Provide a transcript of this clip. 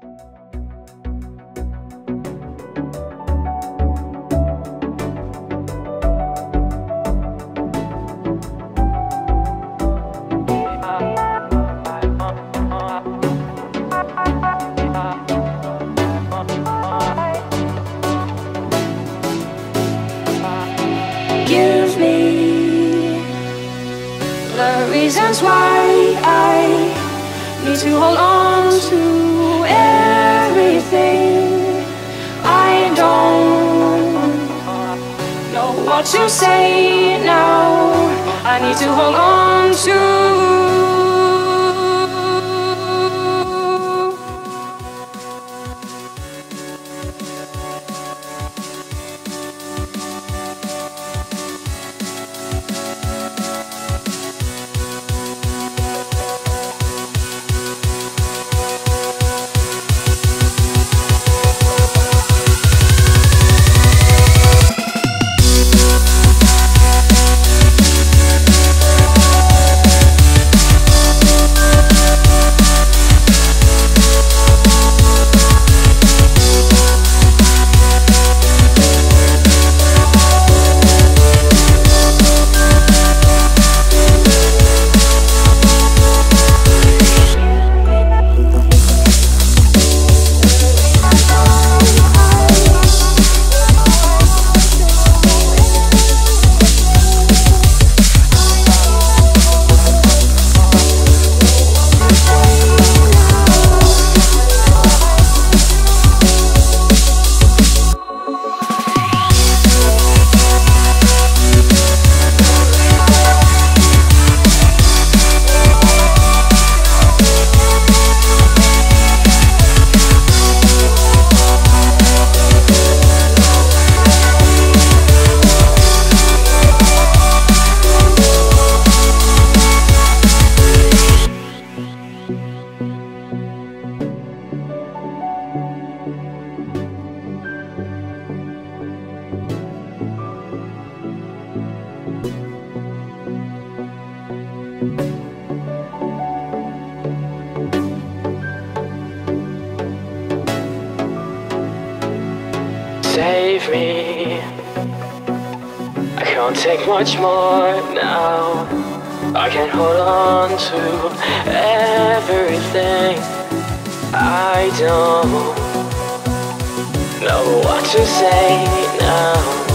Give me the reasons why I need to hold on to everything. I don't know what to say now. I need to hold on to. Save me. I can't take much more now. I can't hold on to everything. I don't know what to say now.